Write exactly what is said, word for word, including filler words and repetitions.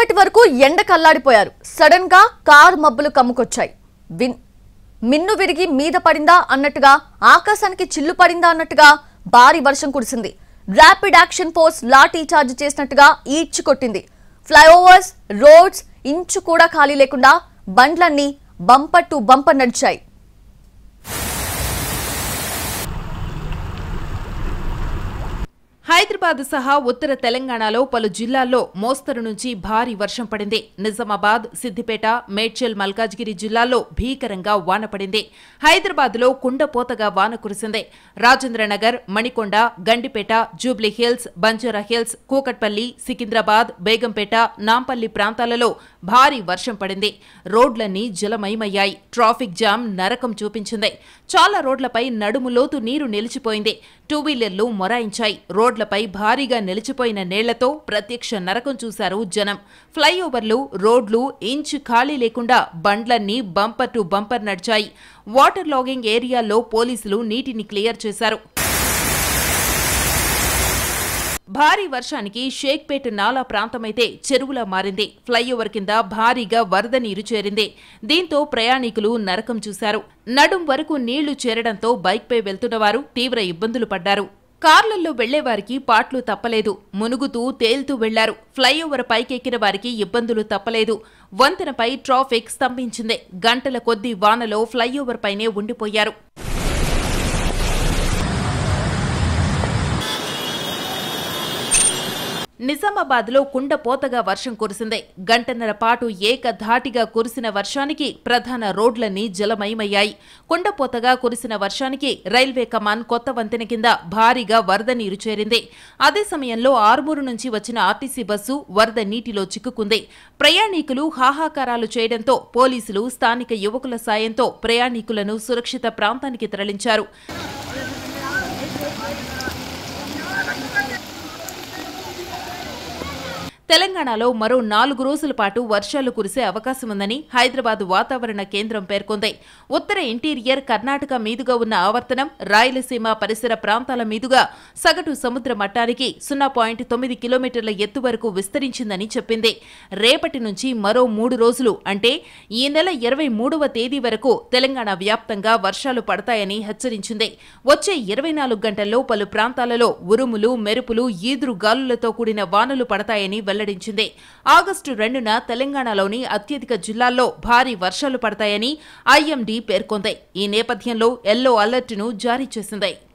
ఇప్పటి వరకు ఎండ కల్లాడిపోయారు. సడన్ గా కార్ మబ్బులు కమ్ముకొచ్చాయి. మిన్ను విరిగి మీద పడిందా అన్నట్టుగా, ఆకాశానికి చిల్లు పడిందా అన్నట్టుగా భారీ వర్షం కురిసింది. Rapid action force lathi charge చేసినట్టుగా ఈడ్చి కొట్టింది. ఫ్లైఓవర్స్, రోడ్స్ ఇంచు కూడా ఖాళీ లేకుండా బండ్లన్నీ బంపర్ టు బంపర్ నడిచాయి. హైదరాబాద్ సహా ఉత్తర తెలంగాణలో పలు జిల్లాల్లో మోస్తరు నుంచి భారీ వర్షం పడింది. నిజామాబాద్, సిద్దిపేట, మేడ్చల్, మల్కాజ్గిరి జిల్లాల్లో భీకరంగా వాన పడింది. హైదరాబాద్లో కుండపోతగా వాన కురిసింది. రాజేంద్రనగర్, మణికొండ, గండిపేట, జూబ్లీహిల్స్, బంజారాహిల్స్, కూకట్పల్లి, సికింద్రాబాద్, బేగంపేట, నాంపల్లి ప్రాంతాలలో భారీ వర్షం పడింది. రోడ్లన్నీ జలమయమయ్యాయి. ట్రాఫిక్ జామ్ నరకం చూపించింది. చాలా రోడ్లపై నడుములోతు నీరు నిలిచిపోయింది. టూ వీలర్లు మొరాయించాయి. రోడ్లపై భారీగా నిలిచిపోయిన నీళ్లతో ప్రత్యక్ష నరకం చూశారు జనం. ఫ్లైఓవర్లు, రోడ్లు ఇంచు ఖాళీ లేకుండా బండ్లన్నీ బంపర్ టు బంపర్ నడిచాయి. వాటర్ లాగింగ్ ఏరియాల్లో పోలీసులు నీటిని క్లియర్ చేశారు. భారీ వర్షానికి షేక్పేట్ నాలా ప్రాంతమైతే చెరువులా మారింది. ఫ్లైఓవర్ కింద భారీగా వరద నీరు చేరింది. దీంతో ప్రయాణికులు నరకం చూశారు. నడుం వరకు నీళ్లు చేరడంతో బైక్పై వెళ్తున్నవారు తీవ్ర ఇబ్బందులు పడ్డారు. కార్లలో వెళ్లేవారికి పాట్లు తప్పలేదు. మునుగుతూ తేలుతూ వెళ్లారు. ఫ్లైఓవర్ పైకెక్కిన వారికి ఇబ్బందులు తప్పలేదు. వంతెనపై ట్రాఫిక్ స్తంభించింది. గంటల కొద్దీ వానలో ఫ్లైఓవర్ పైనే ఉండిపోయారు. నిజామాబాద్లో కుండపోతగా వర్షం కురిసింది. గంటన్నర పాటు ఏకధాటిగా కురిసిన వర్షానికి ప్రధాన రోడ్లన్నీ జలమయమయ్యాయి. కుండపోతగా కురిసిన వర్షానికి రైల్వే కమాన్ కొత్త వంతెన కింద భారీగా వరద నీరు చేరింది. అదే సమయంలో ఆర్మూరు నుంచి వచ్చిన ఆర్టీసీ బస్సు వరద నీటిలో చిక్కుకుంది. ప్రయాణికులు హాహాకారాలు చేయడంతో పోలీసులు స్థానిక యువకుల సాయంతో ప్రయాణికులను సురక్షిత ప్రాంతానికి తరలించారు. తెలంగాణలో మరో నాలుగు రోజుల పాటు వర్షాలు కురిసే అవకాశముందని హైదరాబాద్ వాతావరణ కేంద్రం పేర్కొంది. ఉత్తర ఇంటీరియర్ కర్ణాటక మీదుగా ఉన్న ఆవర్తనం రాయలసీమ పరిసర ప్రాంతాల మీదుగా సగటు సముద్ర మట్టానికి సున్నా పాయింట్ తొమ్మిది కిలోమీటర్ల ఎత్తు వరకు విస్తరించిందని చెప్పింది. రేపటి నుంచి మరో మూడు రోజులు అంటే ఈ నెల ఇరవై మూడవ తేదీ వరకు తెలంగాణ వ్యాప్తంగా వర్షాలు పడతాయని హెచ్చరించింది. వచ్చే ఇరవై నాలుగు గంటల్లో పలు ప్రాంతాలలో ఉరుములు, మెరుపులు, ఈదురు గాలులతో కూడిన వానలు పడతాయని వెల్లడించింది. ఆగస్టు రెండున తెలంగాణలోని అత్యధిక జిల్లాల్లో భారీ వర్షాలు పడతాయని ఐఎండీ పేర్కొంది. ఈ నేపథ్యంలో ఎల్లో అలర్ట్ను జారీ చేసింది.